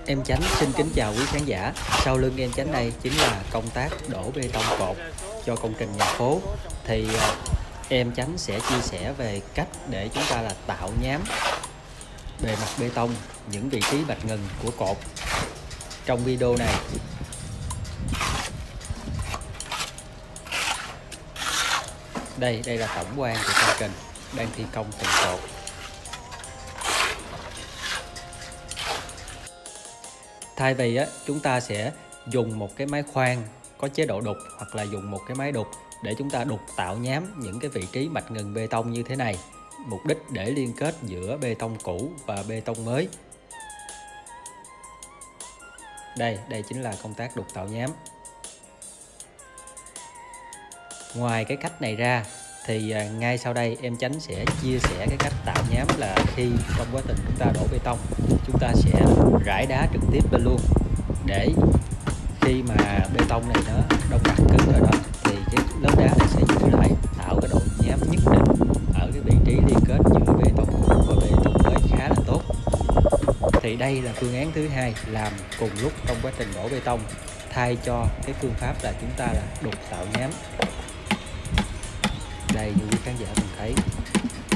Em Chánh xin kính chào quý khán giả. Sau lưng em Chánh đây chính là công tác đổ bê tông cột cho công trình nhà phố. Thì em Chánh sẽ chia sẻ về cách để chúng ta là tạo nhám bề mặt bê tông, những vị trí bạch ngừng của cột trong video này. Đây là tổng quan của công trình đang thi công từng cột. Thay vì chúng ta sẽ dùng một cái máy khoan có chế độ đục hoặc là dùng một cái máy đục để chúng ta đục tạo nhám những cái vị trí bạch ngừng bê tông như thế này, mục đích để liên kết giữa bê tông cũ và bê tông mới. Đây chính là công tác đục tạo nhám. Ngoài cái cách này ra thì ngay sau đây em Chánh sẽ chia sẻ cái cách tạo nhám là khi trong quá trình chúng ta đổ bê tông, chúng ta sẽ rải đá trực tiếp lên luôn, để khi mà bê tông này nó đông đặc cứng rồi đó thì cái lớp đá này sẽ giữ lại, tạo cái độ nhám nhất định ở cái vị trí liên kết giữa bê tông cũ và bê tông mới khá là tốt. Thì đây là phương án thứ hai, làm cùng lúc trong quá trình đổ bê tông, thay cho cái phương pháp là chúng ta là đục tạo nhám. Đây như quý khán giả mình thấy